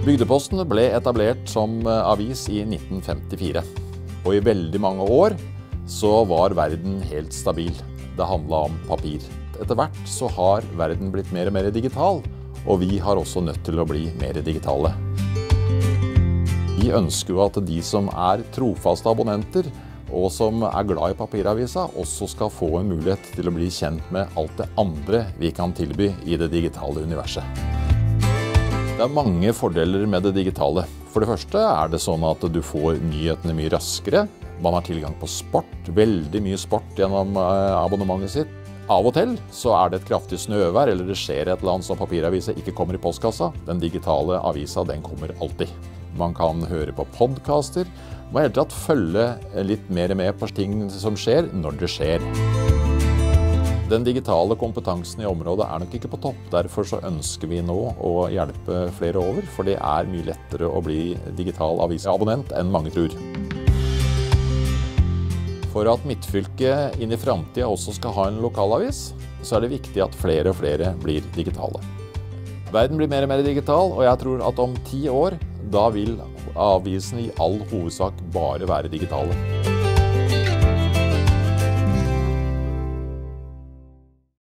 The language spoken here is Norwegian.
Bygdeposten ble etablert som avis i 1954, og i veldig mange år så var verden helt stabil. Det handlet om papir. Etter hvert så har verden blitt mer og mer digital, og vi har også nødt til å bli mer digitale. Vi ønsker jo at de som er trofaste abonnenter, og som er glad i papiravisa, også skal få en mulighet til å bli kjent med alt det andre vi kan tilby i det digitale universet. Det er mange fordeler med det digitale. For det første er det sånn at du får nyhetene mye raskere. Man har tilgang på sport, veldig mye sport gjennom abonnementet sitt. Av og til så er det et kraftig snøvær, eller det skjer et eller annet som papiravisa ikke kommer i postkassa. Den digitale avisa, den kommer alltid. Man kan høre på podcaster, må helt tatt følge litt mer med på ting som skjer når det skjer. Den digitale kompetansen i området er nok ikke på topp, derfor så ønsker vi nå å hjelpe flere over, for det er mye lettere å bli digital avisabonnent enn mange tror. For at Midtfylket inn i fremtiden også skal ha en lokalavis, så er det viktig at flere og flere blir digitale. Verden blir mer og mer digital, og jeg tror at om 10 år, da vil avisen i all hovedsak bare være digitale.